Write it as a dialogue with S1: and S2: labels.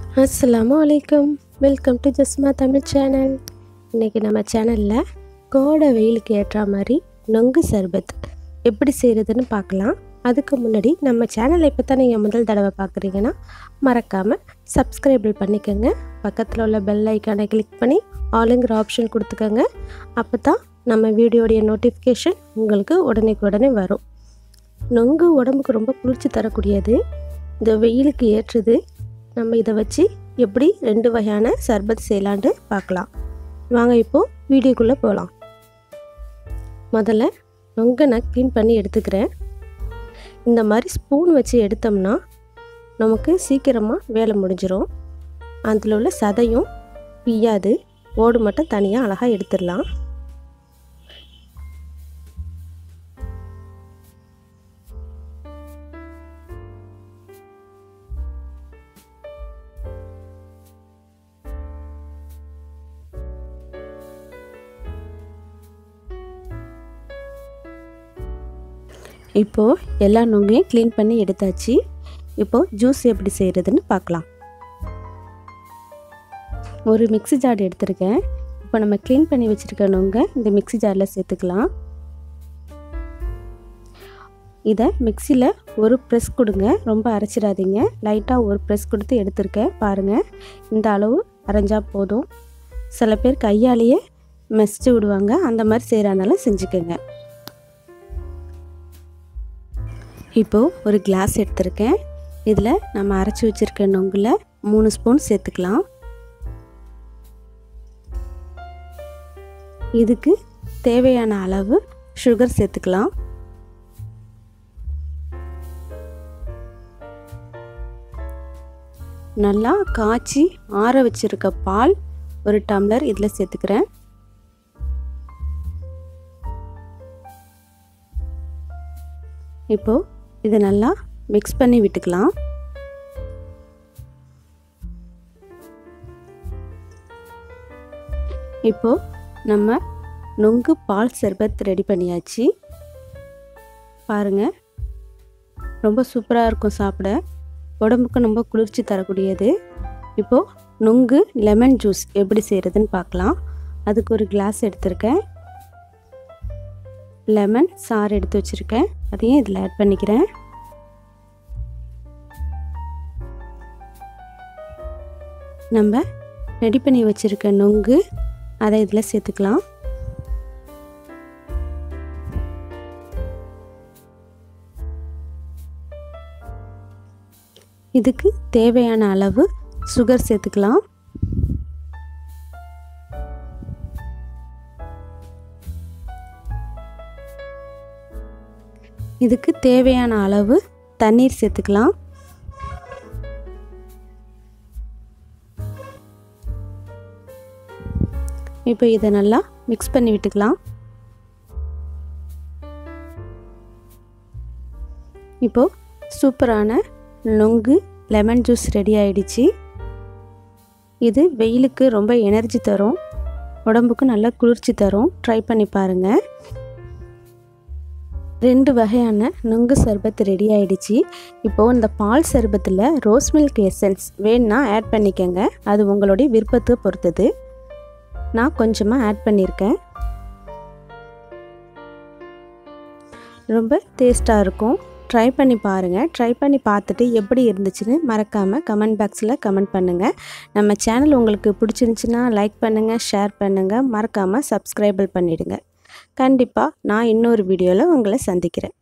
S1: அஸ்ஸலாமு அலைக்கும். Welcome to Jasma Tamil channel. இன்றைக்கி நம்ம சேனலில் கோடை வெயிலுக்கு ஏற்ற மாதிரி நொங்கு சர்பத் எப்படி செய்கிறதுன்னு பார்க்கலாம். அதுக்கு முன்னாடி நம்ம சேனலை இப்போ தான் நீங்கள் முதல் தடவை பார்க்குறீங்கன்னா மறக்காமல் சப்ஸ்கிரைபிள் பண்ணிக்கோங்க. பக்கத்தில் உள்ள பெல் ஐக்கானை கிளிக் பண்ணி ஆளுங்கிற ஆப்ஷன் கொடுத்துக்கோங்க. அப்போ தான் நம்ம வீடியோடைய நோட்டிஃபிகேஷன் உங்களுக்கு உடனே வரும். நொங்கு உடம்புக்கு ரொம்ப குளிர்ச்சி தரக்கூடியது, இந்த வெயிலுக்கு ஏற்றுது. நம்ம இதை வச்சு எப்படி 2 வகையான சர்பத் செய்யலான்ட்டு பார்க்கலாம். வாங்க இப்போது வீடியோக்குள்ளே போகலாம். முதல்ல நொங்கை நான் க்ளீன் பண்ணி எடுத்துக்கிறேன். இந்த மாதிரி ஸ்பூன் வச்சு எடுத்தோம்னா நமக்கு சீக்கிரமாக வேலை முடிஞ்சிடும். அதில் உள்ள சதையும் பிய்யாது, ஓடு மட்டும் தனியாக அழகாக எடுத்துடலாம். இப்போது எல்லா நொங்கையும் க்ளீன் பண்ணி எடுத்தாச்சு. இப்போது ஜூஸ் எப்படி செய்கிறதுன்னு பார்க்கலாம். ஒரு மிக்ஸி ஜார் எடுத்துருக்கேன். இப்போ நம்ம க்ளீன் பண்ணி வச்சுருக்க நொங்கை இந்த மிக்ஸி ஜாரில் சேர்த்துக்கலாம். இதை மிக்ஸியில் ஒரு ப்ரெஸ் கொடுங்க, ரொம்ப அரைச்சிடாதீங்க. லைட்டாக ஒரு ப்ரெஸ் கொடுத்து எடுத்துருக்கேன். பாருங்கள், இந்த அளவு அரைஞ்சா போதும். சில பேர் கையாலேயே மெசிச்சு விடுவாங்க, அந்த மாதிரி செய்கிறனால செஞ்சுக்கோங்க. இப்போது ஒரு கிளாஸ் எடுத்திருக்கேன். இதில் நம்ம அரைச்சி வச்சுருக்க நொங்கில் 3 ஸ்பூன் சேர்த்துக்கலாம். இதுக்கு தேவையான அளவு சுகர் சேர்த்துக்கலாம். நல்லா காய்ச்சி ஆற வச்சுருக்க பால் 1 டம்ளர் இதில் சேர்த்துக்கிறேன். இப்போது இதை நல்லா மிக்ஸ் பண்ணி விட்டுக்கலாம். இப்போது நம்ம நொங்கு பால் சர்பத் ரெடி பண்ணியாச்சு. பாருங்கள், ரொம்ப சூப்பராக இருக்கும் சாப்பிட, உடம்புக்கு ரொம்ப குளிர்ச்சி தரக்கூடியது. இப்போது நொங்கு லெமன் ஜூஸ் எப்படி செய்கிறதுன்னு பார்க்கலாம். அதுக்கு ஒரு கிளாஸ் எடுத்திருக்கேன். லெமன் சாறு எடுத்து வச்சுருக்கேன், அதையும் இதில் ஆட் பண்ணிக்கிறேன். நம்ம ரெடி பண்ணி வச்சுருக்க நொங்கு அதை இதில் சேர்த்துக்கலாம். இதுக்கு தேவையான அளவு சுகர் சேர்த்துக்கலாம். இதுக்கு தேவையான அளவு தண்ணீர் சேர்த்துக்கலாம். இப்போ இதை நல்லா மிக்ஸ் பண்ணி விட்டுக்கலாம். இப்போது சூப்பரான நொங்கு லெமன் ஜூஸ் ரெடி ஆயிடுச்சு. இது வெயிலுக்கு ரொம்ப எனர்ஜி தரும், உடம்புக்கு நல்லா குளிர்ச்சி தரும். ட்ரை பண்ணி பாருங்கள். 2 வகையான நொங்கு சர்பத் ரெடி ஆகிடுச்சு. இப்போது இந்த பால் சர்பத்தில் ரோஸ் மில்க் எசன்ஸ் வேணுன்னா ஆட் பண்ணிக்கோங்க, அது உங்களுடைய விருப்பத்தை பொறுத்தது. நான் கொஞ்சமாக ஆட் பண்ணியிருக்கேன். ரொம்ப டேஸ்ட்டாக இருக்கும். ட்ரை பண்ணி பாருங்கள். ட்ரை பண்ணி பார்த்துட்டு எப்படி இருந்துச்சுன்னு மறக்காமல் கமெண்ட் பாக்ஸில் கமெண்ட் பண்ணுங்கள். நம்ம சேனல் உங்களுக்கு பிடிச்சிருந்துச்சின்னா லைக் பண்ணுங்கள், ஷேர் பண்ணுங்கள், மறக்காமல் சப்ஸ்கிரைபிள் பண்ணிவிடுங்க. கண்டிப்பாக நான் இன்னொரு வீடியோவில் உங்களை சந்திக்கிறேன்.